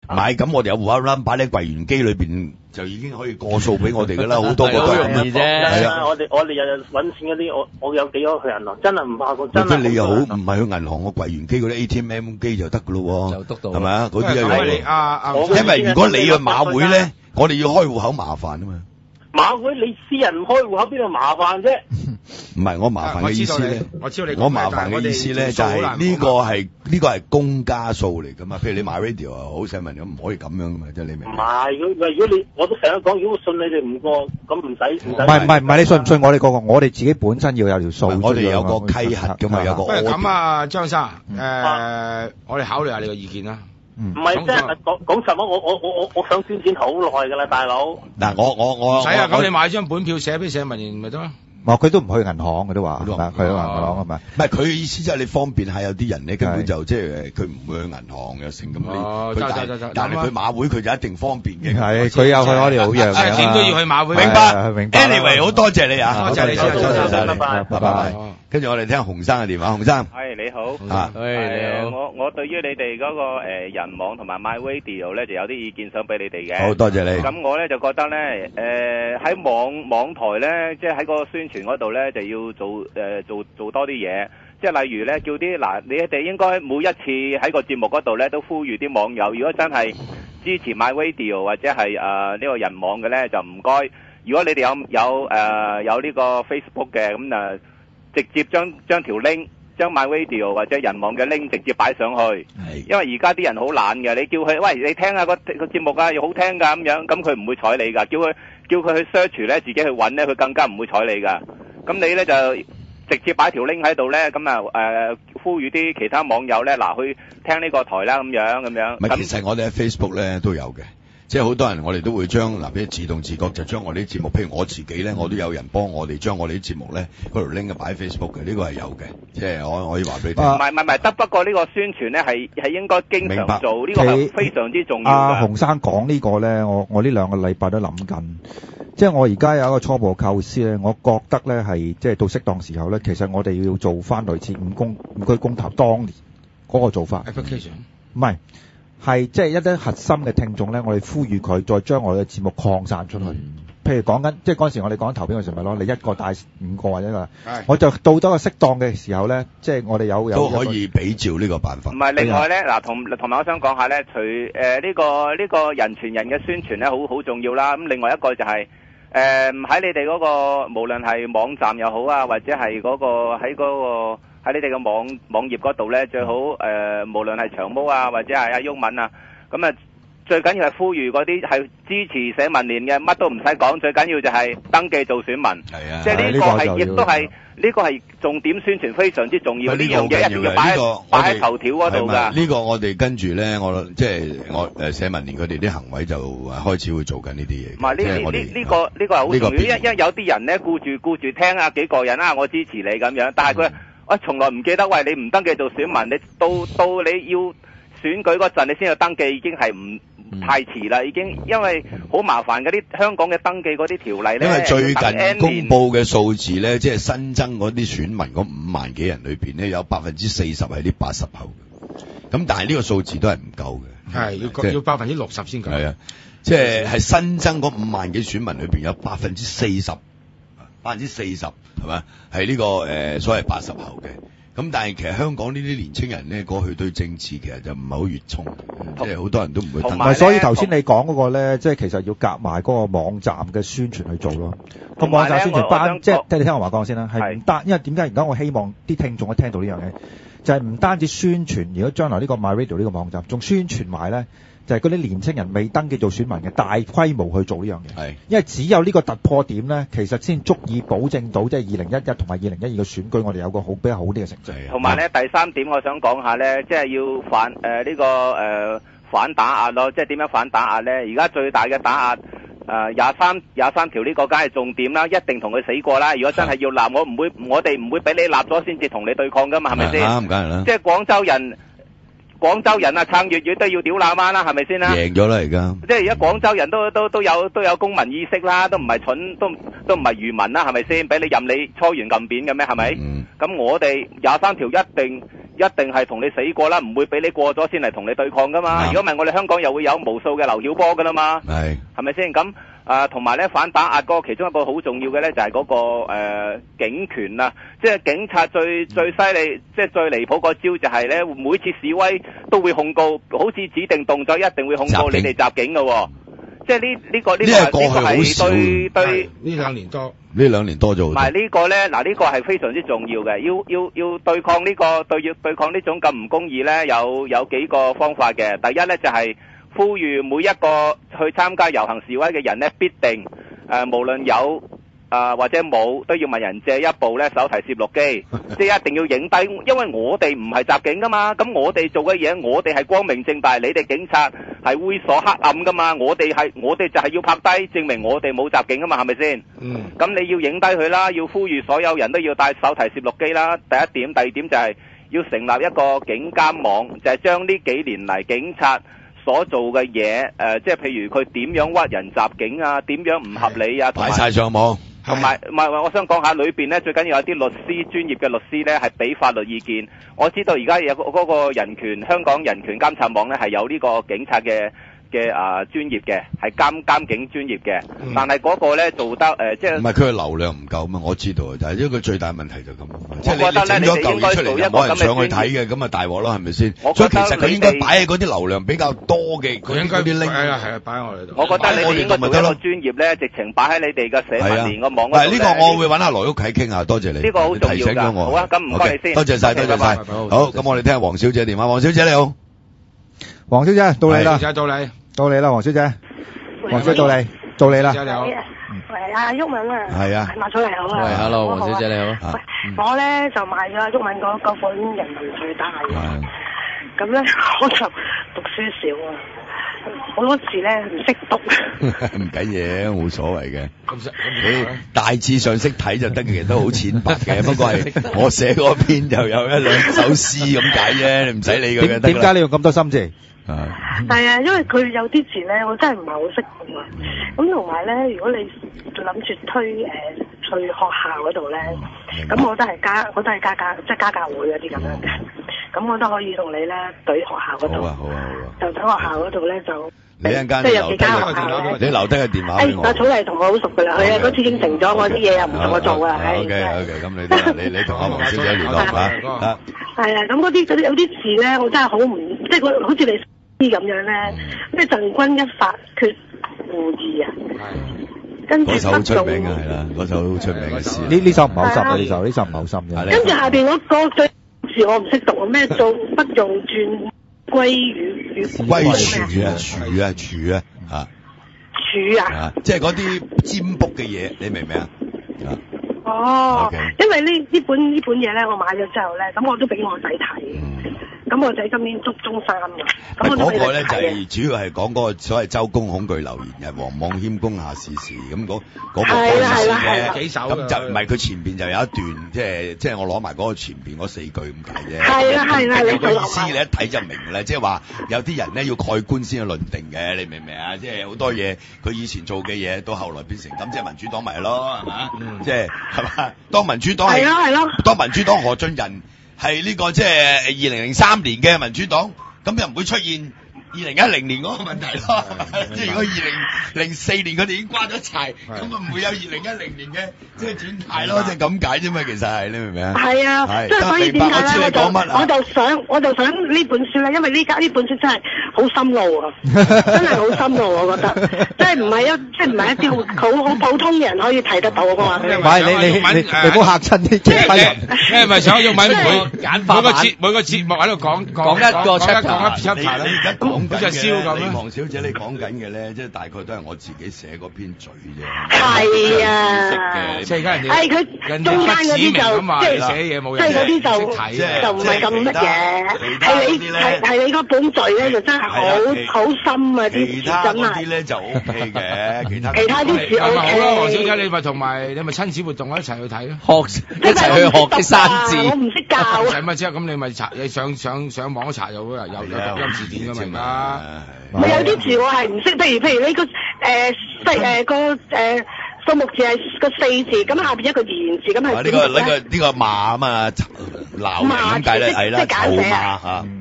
唔係，咁我哋有戶口 number 喺櫃員機裏邊就已經可以過數俾我哋噶啦，好多個都係咁樣。係啊， 我哋日日揾錢嗰啲，我有幾多去銀行，真係唔怕過，真係。 你又好唔係去銀行個櫃員機嗰啲 ATM 機就得噶咯， 就督到係咪啊？嗰啲一樣。 你因為如果你去馬會咧，我哋要開戶口麻煩啊嘛。 馬會你私人唔開戶口邊度麻煩啫？ 唔係我麻煩嘅意思咧，我麻煩嘅意思咧就係呢個係公家數嚟噶嘛，譬如你買 radio 又好，社民咁唔可以咁樣噶嘛，即係你明？ 唔係，如果你我都成日講，如果信你哋唔過，咁唔使。 唔係，你信唔信我哋個？我哋自己本身要有條數。 我哋有個稽核噶嘛，有個。 不如咁啊，張生，我哋考慮下你個意見啦。 唔係即係講實話，我想捐錢好耐噶啦，大佬。 嗱，我唔使啊，咁你買張本票寫俾社民連咪得咯。 佢都唔去銀行，佢都話，佢去銀行係咪？ 唔係佢嘅意思，即係你方便下有啲人咧，根本就即係佢唔會去銀行又成咁。但係佢馬會佢就一定方便嘅。 係，佢有去我哋好樣嘅。 點都要去馬會。 明白。Anyway， 好多謝你啊！ 多謝你先，多謝拜拜， 拜拜。跟住我哋聽洪生嘅電話，洪生。 係你好。 你好。 我對於你哋嗰個人網同埋 MyRadio 咧，就有啲意見想俾你哋嘅。 好多謝你。 咁我咧就覺得咧，喺網台咧，即係喺個宣傳嗰度咧，就要做多啲嘢。即係例如咧，叫啲你哋應該每一次喺個節目嗰度咧，都呼籲啲網友，如果真係支持 MyRadio 或者係呢個人網嘅咧，就唔該。如果你哋有呢個 Facebook 嘅，咁直接將條 link，將 MyRadio 或者人網嘅 link 直接擺上去。因為而家啲人好懶嘅，你叫佢喂，你聽下個節目啊，又好聽㗎咁樣，咁佢唔會睬你㗎。叫佢去 search 咧，自己去揾咧，佢更加唔會睬你㗎。咁你咧就直接擺條 link 喺度咧，咁呼籲啲其他網友咧，去聽呢個台啦，咁樣。 唔係，其實我哋喺 Facebook 咧都有嘅。即係好多人，我哋都會將譬如自動自覺就將我哋啲節目，譬如我自己咧，我都有人幫我哋將我哋啲節目咧嗰條 link 擺喺 Facebook 嘅，呢個係有嘅，即係我可以話俾你聽。唔係，得不過呢個宣傳咧係應該經常做，呢個係非常之重要嘅。 洪生講呢個咧，我呢2個禮拜都諗緊，即係我而家有一個初步構思咧，我覺得咧係即係到適當時候咧，其實我哋要做翻類似五區公投當年嗰個做法。 application 唔係。係即係一啲核心嘅聽眾咧，我哋呼籲佢再將我哋嘅節目擴散出去。譬如講緊，即係嗰陣時我哋講投票嘅時候咪咯，你一個帶5個或者個，我就到咗個適當嘅時候咧，即係我哋有都可以比照呢個辦法。 唔係，另外咧同埋我想講下咧，除呢個人傳人嘅宣傳咧，好重要啦。咁另外一個就係喺你哋嗰個無論係網站又好啊，或者係喺你哋嘅網頁嗰度咧，最好無論係長毛啊，或者係阿毓民啊，咁最緊要係呼籲嗰啲係支持社民連嘅，乜都唔使講，最緊要就係登記做選民。係啊，即係呢個係亦都係呢個係重點宣傳，非常之重要。呢樣嘢一定要擺喺頭條嗰度㗎。呢個我哋跟住咧，我社民連佢哋啲行為就開始會做緊呢啲嘢。 唔係呢個係好重要，因為有啲人咧顧住聽啊幾個人啊，我支持你咁樣，但係佢。我從來唔記得，喂，你唔登記做選民，你到你要選舉嗰陣，你先去登記，已經係唔太遲啦，已經，因為好麻煩嗰啲香港嘅登記嗰啲條例咧。 因為最近公布嘅數字咧，即係新增嗰啲選民嗰5萬幾人裏邊咧，有40%係啲80後嘅，咁但係呢個數字都係唔夠嘅。 係要60%先夠。 係啊，即係新增嗰5萬幾選民裏邊有40%。40%係嘛？係呢個所謂80後嘅。咁但係其實香港呢啲年青人咧，過去對政治其實就唔係好熱衷，即係好多人都唔會登記。 所以頭先你講嗰個咧，即係其實要夾埋嗰個網站嘅宣傳去做咯。個網站宣傳班，即係你聽我話講先啦，係唔單，因為點解而家我希望啲聽眾都聽到呢樣嘢，就係唔單止宣傳，如果將來呢個 MyRadio 呢個網站，仲宣傳埋咧。就係嗰啲年青人未登記做選民嘅大規模去做呢樣嘢，係因為只有呢個突破點咧，其實先足以保證到即係2011同埋2012嘅選舉，我哋有個比較好啲嘅成績。 同埋咧，第3點我想講下咧，即係要反打壓咯，即係點樣反打壓咧？而家最大嘅打壓23條呢個梗係重點啦，一定同佢死過啦。如果真係要立，我哋唔會俾你立咗先至同你對抗噶嘛，係咪先？ 啱，梗係啦。即係廣州人啊，撐粵語都要屌喇媽啦，係咪先啦？ 贏咗啦，而家。即係而家廣州人都有公民意識啦，都唔係蠢，都唔係愚民啦，係咪先？俾你任你搓圓撳扁嘅咩？係咪？咁我哋23條一一定係同你死過啦，唔會俾你過咗先嚟同你對抗噶嘛。如果唔係，我哋香港又會有無數嘅劉曉波噶啦嘛。係咪先？咁同埋咧反打壓嗰個其中一個好重要嘅咧就係嗰個警權啊，即係警察最犀利，即係最離譜個招就係咧每次示威都會控告，好似指定動作一定會控告你哋襲警嘅喎。即係呢個係對呢兩年多。 呢兩年多咗好多。 唔係呢個咧，嗱呢個係非常之重要嘅，要對抗呢個要對抗呢種咁唔公義咧，有幾個方法嘅。第一咧就係呼籲每一個去參加遊行示威嘅人咧，必定無論有或者冇，都要問人借一部咧手提攝錄機，即係一定要影低，因為我哋唔係襲警噶嘛，咁我哋做嘅嘢，我哋係光明正大，你哋警察係猥瑣黑暗噶嘛，我哋就係要拍低證明我哋冇襲警噶嘛，係咪先？咁你要影低佢啦，要呼籲所有人都要帶手提攝錄機啦。第一點，第二點就係要成立一個警監網，就係將呢幾年嚟警察所做嘅嘢，即係譬如佢點樣屈人襲警啊，點樣唔合理啊， 擺晒上網。 同埋唔係，我想講下裏邊咧，最緊要有啲律師專業嘅律師咧，係俾法律意見。我知道而家有嗰個香港人權監察網咧，係有呢個警察嘅專業嘅，係監警專業嘅。但係嗰個咧做得即係唔係佢嘅流量唔夠嘛？我知道，但係因為佢最大問題就咁。即係你整咗嚿嘢出嚟，冇人上去睇嘅，咁啊大鑊咯，係咪先？所以其實佢應該擺喺嗰啲流量比較多嘅，佢應該啲拎係啊，擺喺我哋度。我覺得你哋應該做一個專業咧，直情擺喺你哋嘅社民連個網嗰度。係呢個我會揾阿羅旭啟傾下，多謝你。呢個好重要㗎。好啊，咁唔該你先。多謝晒，多謝晒。好，咁我哋聽下黃小姐電話。黃小姐你好，黃小姐到你啦，到你啦，黃小姐，黃小姐到你啦。 係啊，毓民啊，係啊，麥嫂你好啊， 喂 ，hello， 黃小姐你好。 我咧就買咗阿毓民嗰本《人民最大》，咁咧我就讀書少啊，好多字咧唔識讀。 唔緊嘢，冇所謂嘅。你大致上識睇就得嘅，其實都好淺白嘅。不過係我寫嗰篇又有一兩首詩咁解啫，你唔使理佢嘅。 點解你用咁多心字？ 係啊，因為佢有啲字咧，我真係唔係好識讀啊。咁同埋咧，如果你諗住推去學校嗰度咧，咁我都係家即係家教會嗰啲咁樣嘅。咁我都可以同你咧對學校嗰度。好啊。就對學校嗰度咧就。 你一陣間即係有幾間學校咧， 你留低個電話俾我。 阿草麗同我好熟噶啦，佢啊嗰次應承咗我啲嘢又唔同我做啊。 OK，咁你同阿黃小姐聯絡下。 係啊，咁嗰啲有啲字咧，我真係好唔即係好似你。啲咁樣咧，咩贈君一發缺胡二啊，跟住嗰首好出名嘅係啦，嗰首好出名嘅詩。呢首唔係好深嘅，呢首唔係好深嘅。跟住下邊嗰個對字我唔識讀啊，咩做不用轉歸與處啊即係嗰啲占卜嘅嘢，你明唔明啊？ 哦，因為呢本嘢咧，我買咗之後咧，咁我都俾我仔睇。咁我仔今年讀中三啊，咁嗰個咧就係主要係講嗰個所謂周公恐懼流言嘅，王莽謙恭下士事咁嗰個幾首咁就唔係佢前邊就有一段，即係我攞埋嗰個前邊嗰4句咁解啫。係啦，你個意思你一睇就明啦，即係話有啲人咧要蓋棺先去論定嘅，你明唔明啊？即係好多嘢佢以前做嘅嘢，到後來變成咁，即係民主黨咪咯，係嘛？即係嘛？當民主黨當民主黨何俊仁。係呢個即係2003年嘅民主黨，咁又唔會出現2010年嗰個問題咯。即係如果2004年佢哋已經關咗柴，咁啊唔會有2010年嘅即係轉態咯，即係咁解啫嘛。其實係你明唔明啊？係啊，即係所以點解咧？我就想呢本書咧，因為呢本書真係好深奧啊，真係好深奧，我覺得，即係唔係一啲好普通嘅人可以睇得到嘅嘛。唔係你唔好嚇親啲其他人。 你係咪想要買每個節目喺度講一個 chapter 咧？ 講緊嘅黃小姐，你講緊嘅咧，即係大概都係我自己寫嗰篇嘴啫。 係啊， 即係而家人哋係佢中間嗰啲就即係寫嘢冇人即係嗰啲就唔係咁乜嘢。係你嗰本嘴咧就真係好深啊！啲字真係。 啲咧就 OK 嘅，其他啲字 OK。 好啦，黃小姐，你咪同埋你咪親子活動一齊去睇咯， 一齊去學啲生字。 我唔識教。 係咪啫？咁你咪查，你上網查有音字典㗎嘛。 有啲字我係唔識，譬如呢個數目字係個4字，咁下邊一個言字，咁係呢個馬啊嘛， 鬧人咁解咧，係啦， 即係簡寫咒罵啊嚇。